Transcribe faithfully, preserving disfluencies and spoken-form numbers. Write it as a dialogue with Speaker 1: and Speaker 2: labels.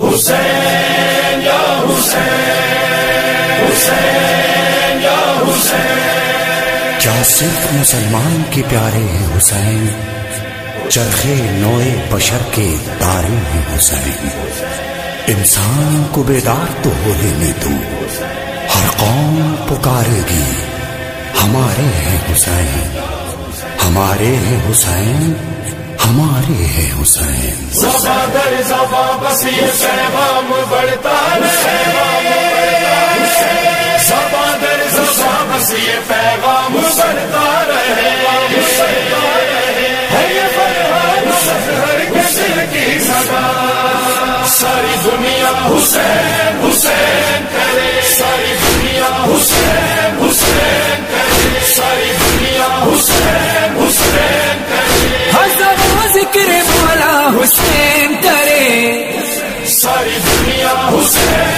Speaker 1: حسین یا حسین، حسین یا حسین.
Speaker 2: کیا صرف مسلمان کے پیارے ہیں حسین؟ چرخے نوئے بشر کے تارے ہیں حسین. انسان کو بیدار تو ہو لینے دو، ہر قوم پکارے گی ہمارے ہیں حسین، ہمارے ہیں حسین، ہمارے ہیں حسین.
Speaker 1: زباں در زباں بس یہ پیغام بڑھتا رہے، زباں در زباں بس یہ پیغام بڑھتا رہے. ہے یہ فرحان مظہر کے دل کی صدا، ساری دنیا حسین حسین کرے، ساری دنیا حسین حسین کرے، ساری دنیا حسین حسین کرے.
Speaker 3: ہزار ذکر مولا حسین کرے،
Speaker 1: ساری دنیا حسین